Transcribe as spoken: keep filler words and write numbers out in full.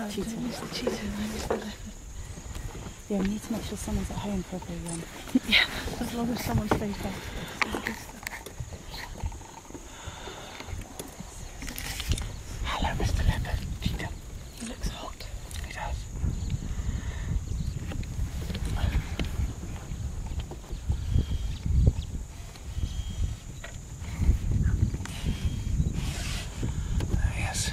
No, cheetah. don't use the cheetah, then use the leopard. Yeah, we need to make sure someone's at home for a big one. Yeah, as long as someone stays back. Hello, Mister Leopard. Cheetah. He looks hot. He does. There he is.